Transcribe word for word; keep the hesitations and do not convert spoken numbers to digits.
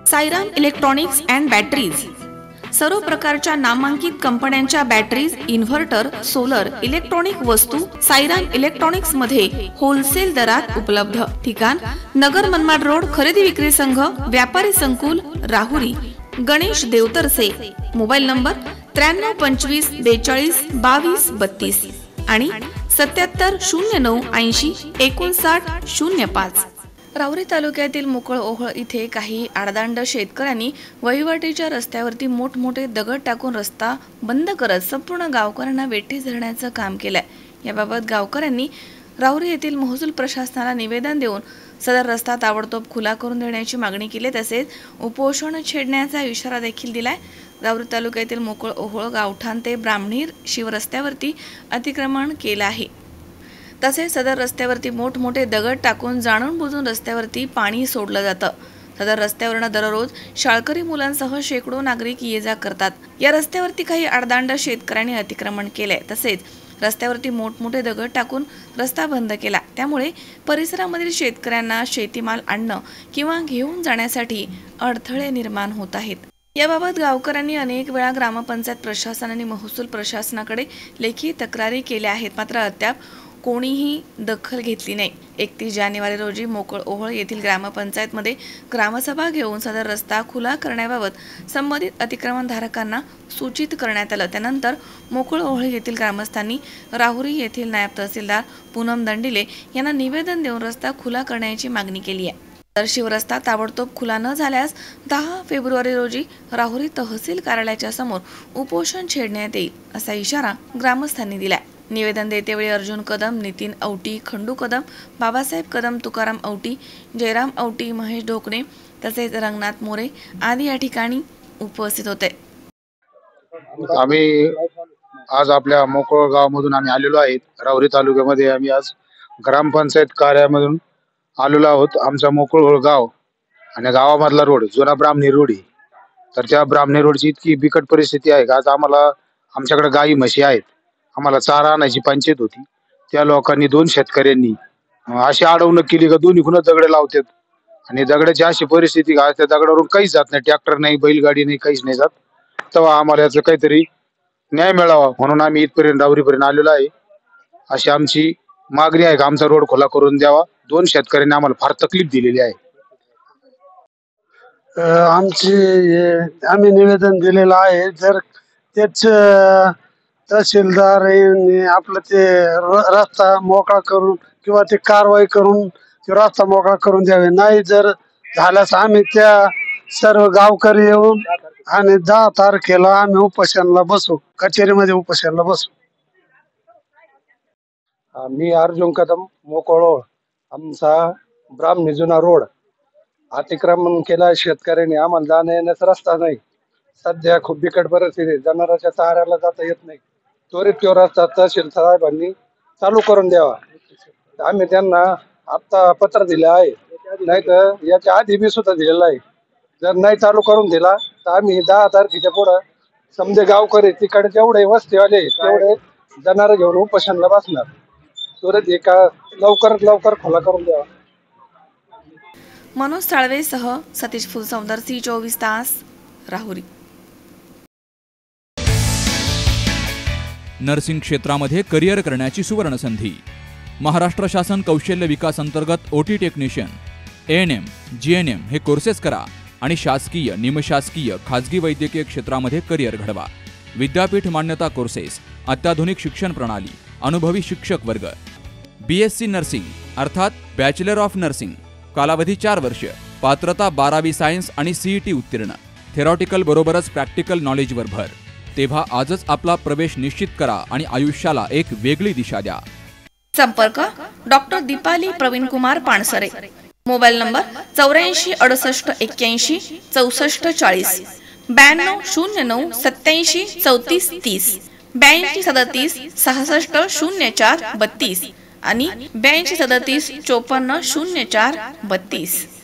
Sairam electronics and batteries सर्व प्रकारच्या नामांकित कंपन्यांच्या बॅटरीज, इन्व्हर्टर, सोलर, इलेक्ट्रॉनिक वस्तू साईराम इलेक्ट्रॉनिक्स मध्ये होलसेल दरात उपलब्ध। ठिकाण नगर मनमाड रोड, खरेदी विक्री संघ, व्यापारी संकुल, राहुरी। गणेश देवतरसे। मोबाईल नंबर त्र्याण्णव पंचवीस बेचाळीस बावीस बत्तीस आणि सत्याहत्तर शून्य नऊ ऐंशी एकोणसाठ शून्य पाच। राहुरी तालुक्यातील मोकळ ओहळ इथे काही आडदांड शेतकऱ्यांनी वहिवाटीच्या रस्त्यावरती मोठमोठे दगड टाकून रस्ता बंद करत संपूर्ण गावकऱ्यांना वेठीस धरण्याचं काम केलंय। याबाबत गावकऱ्यांनी राहुरी येथील महसूल प्रशासनाला निवेदन देऊन सदर रस्ता ताबडतोब खुला करून देण्याची मागणी केली, तसेच उपोषण छेडण्याचा इशारा देखील दिलाय। राहुरी तालुक्यातील मोकळ ओहळ गावठाण ते ब्राह्मणीर शिवरस्त्यावरती अतिक्रमण केलं आहे। तसेच सदर रस्त्यावरती मोठमोठे दगड टाकून जाणून बुजून रस्त्यावरती पाणी सोडलं जातं। सदर रस्त्यावरनं दररोज शाळकरी मुलांसह शेकडो नागरिक ये जा करतात। या रस्त्यावरती काही आडदांड शेतकऱ्यांनी अतिक्रमण केलंय, तसेच रस्त्यावरती मोठमोठे दगड टाकून रस्ता बंद केला। त्यामुळे परिसरामधील शेतकऱ्यांना शेतीमाल आणणं किंवा घेऊन जाण्यासाठी अडथळे निर्माण होत आहेत। याबाबत गावकऱ्यांनी अनेक वेळा ग्रामपंचायत प्रशासन आणि महसूल प्रशासनाकडे लेखी तक्रारी केल्या आहेत, मात्र अद्याप कोणीही दखल घेतली नाही। एकतीस जानेवारी रोजी मोकळ ओहळ येथील ग्रामपंचायतमध्ये ग्रामसभा घेऊन सदर रस्ता खुला करण्याबाबत संबंधित अतिक्रमणधारकांना सूचित करण्यात आलं। त्यानंतर मोकळ ओहळ येथील ग्रामस्थांनी राहुरी येथील नायब तहसीलदार पूनम दंडिले यांना निवेदन देऊन रस्ता खुला करण्याची मागणी केली आहे। तर शिवरस्ता ताबडतोब खुला न झाल्यास दहा फेब्रुवारी रोजी राहुरी तहसील कार्यालयाच्या समोर उपोषण छेडण्यात येईल असा इशारा ग्रामस्थांनी दिला। निवेदन देतेवेळी अर्जुन कदम, नितीन औटी, खंडू कदम, बाबासाहेब कदम, तुकाराम औटी, जयराम औटी, महेश ढोकणे तसेच रंगनाथ मोरे आदी या ठिकाणी उपस्थित होते। आम्ही आज आपल्या मोकळ गावामधून आम्ही आलेलो आहेत। राहुरी तालुक्यामध्ये आम्ही आज ग्रामपंचायत कार्यालयामधून आलेलो आहोत। आमचा मोकळ गाव आणि गावामधला रोड जुना ब्राह्मणी रोड आहे। तर त्या ब्राह्मणी रोडची इतकी बिकट परिस्थिती आहे का आज आम्हाला आमच्याकडे गाई म्हशी आहेत, आम्हाला चारा आणायची पंचायत होती। त्या लोकांनी दोन शेतकऱ्यांनी अशी अडवणूक केली का दोन्ही खुणा दगड लावतात आणि दगडाची अशी परिस्थिती का त्या दगडावरून काहीच जात नाही, ट्रॅक्टर नाही, बैलगाडी नाही, काहीच नाही जात। तेव्हा आम्हाला याचं काहीतरी न्याय मिळावा म्हणून आम्ही इथपर्यंत राहुरीपर्यंत आलेलो आहे। अशी आमची मागणी आहे का आमचा रोड खुला करून द्यावा। दोन शेतकऱ्यांनी आम्हाला फार तकलीफ दिलेली आहे। आमची आम्ही निवेदन दिलेलं आहे, जर तेच तहसीलदार आपलं ते रस्ता मोकळा करून किंवा ते कारवाई करून रस्ता मोकळा करून द्यावे, नाही जर झाल्यास आम्ही त्या सर्व गावकरी येऊन आणि दहा तारखेला आम्ही उपोषणाला बसू, कचेरीमध्ये उपोषणाला बसू। मी अर्जुन कदम, मोकळ ओहळ। आमचा ब्राह्मणी जुना रोड अतिक्रमण केला शेतकऱ्यांनी, आम्हाला जाण्या येण्याचा रस्ता नाही। सध्या खूप बिकट परिस्थिती, जनावरांच्या चाऱ्याला जाता येत नाही। त्वरित तो रस्ता तहसील साहेबांनी चालू करून द्यावा। आम्ही त्यांना आता पत्र दिले आहे, नाही तर याच्या आधी बी सुद्धा दिलेलं आहे। जर नाही चालू करून दिला तर आम्ही दहा तारखेच्या पुढे समजे गावकरी तिकडे जेवढे वस्तीवाले तेवढे जनावर घेऊन उपोषणाला बसणार। त्वरित एका लवकरात लवकर खुला करून द्यावा। मनोज साळवे सह सतीश फुलसौंदर, सी चोवीस तास, राहुरी। नर्सिंग क्षेत्रामध्ये करिअर करण्याची सुवर्ण संधी। महाराष्ट्र शासन कौशल्य विकास अंतर्गत OT technician, ANM, N M G N M हे कोर्सेस करा आणि शासकीय, निमशासकीय, खाजगी वैद्यकीय क्षेत्रामध्ये करिअर घडवा। विद्यापीठ मान्यता कोर्सेस, अत्याधुनिक शिक्षण प्रणाली, अनुभवी शिक्षक वर्ग। बी एस सी नर्सिंग अर्थात बॅचलर ऑफ नर्सिंग, कालावधी चार वर्ष, पात्रता बारावी सायन्स आणि सीईटी उत्तीर्ण, थेरॉटिकल बरोबरच प्रॅक्टिकल नॉलेजवर भर। तेव्हा आजच आपला प्रवेश निश्चित करा आणि आयुष्याला एक वेगळी दिशा द्या। संपर्क doctor Deepali Pravin Kumar Pansare. Mobile number चौऱ्याऐंशी अडुसष्ट एक्क्याऐंशी चौसष्ट चाळीस, ब्याण्णव शून्य नऊ सत्याऐंशी चौतीस तीस, ब्याऐंशी सदतीस सहासष्ट शून्य चार बत्तीस आणि ब्याऐंशी सदतीस चोपन्न शून्य चार बत्तीस।